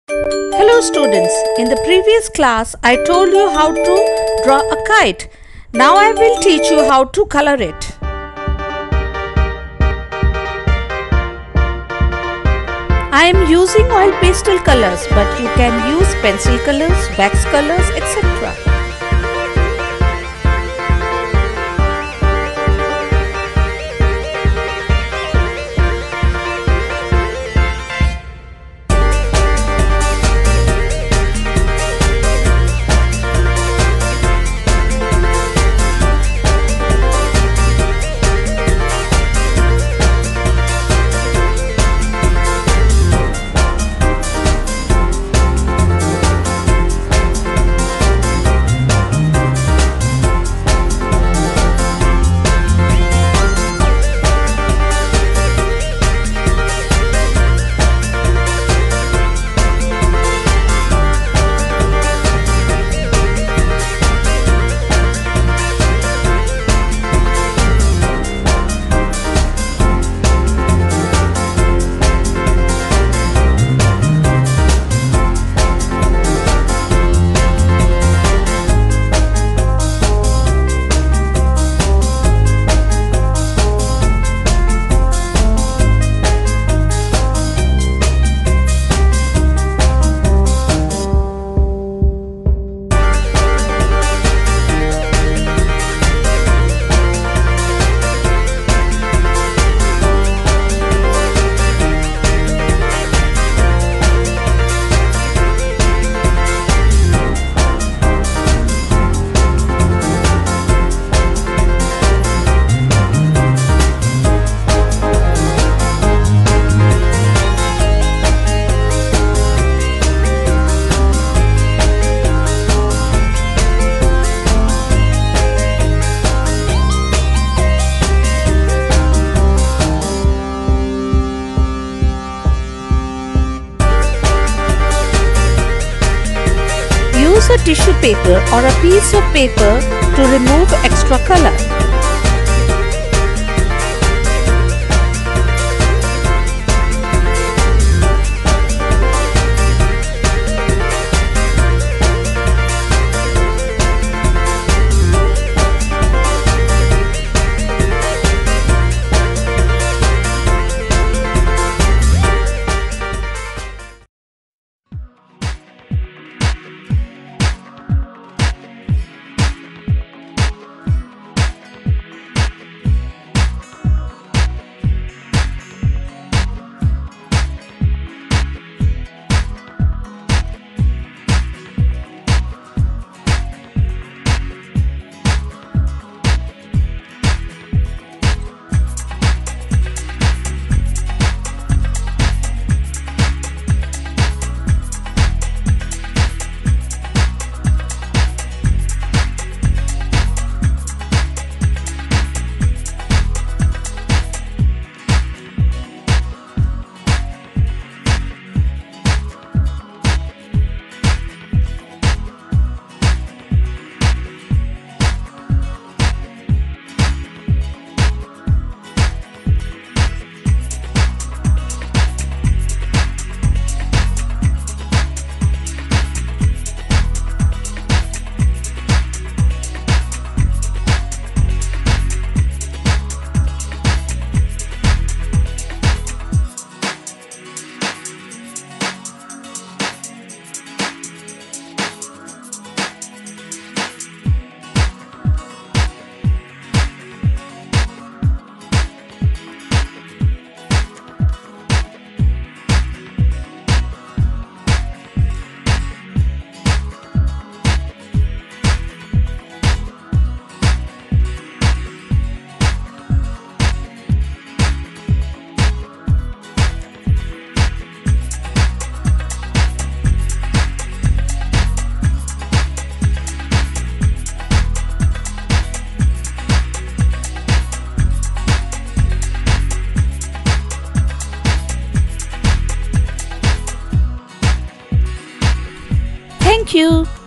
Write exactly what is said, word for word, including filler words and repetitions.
Hello students, in the previous class I told you how to draw a kite. Now I will teach you how to color it. I am using oil pastel colors, but you can use pencil colors, wax colors, et cetera. Use a tissue paper or a piece of paper to remove extra color. Thank you.